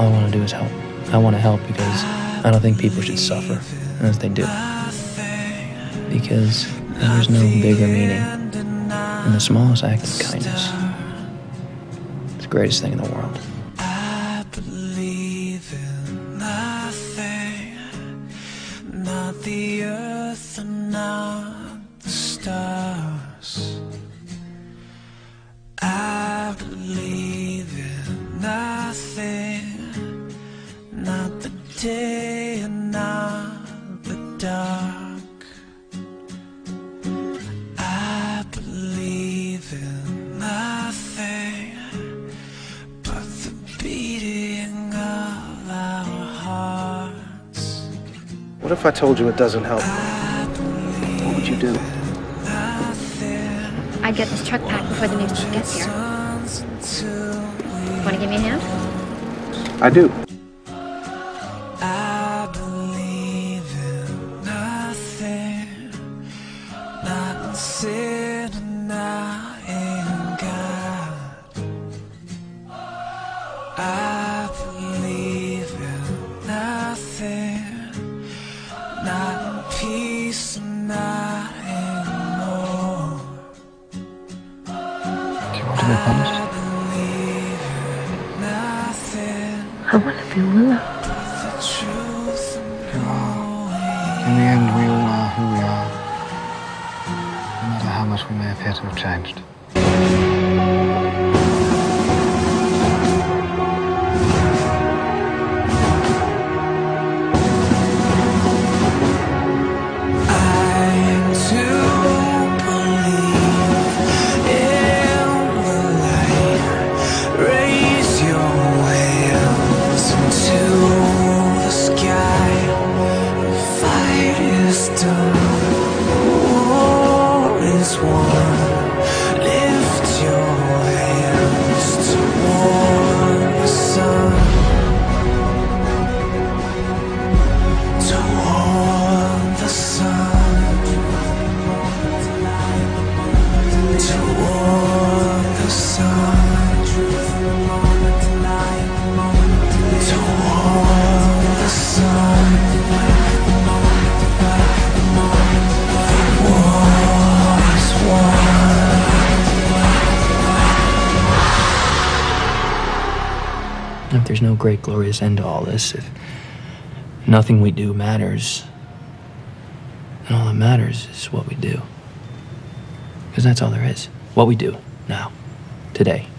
All I want to do is help. I want to help because I don't think people should suffer as they do. Because there's no bigger meaning than the smallest act of kindness. It's the greatest thing in the world. I believe in nothing, not the earth and not the stars. I believe in nothing, not the day and not the dark. I believe in nothing but the beating of our hearts. What if I told you it doesn't help? What would you do? I'd get this truck packed before the news team gets here. Want to give me a hand? I do. I believe in nothing, not in sin and not in God. I believe in nothing, not in peace and not in more. Do you want to be punished? I want to be Willow. The truth You are. In the end, we all are who we are. No matter how much we may appear to have changed. If there's no great, glorious end to all this, if nothing we do matters, then all that matters is what we do. Because that's all there is. What we do now, today.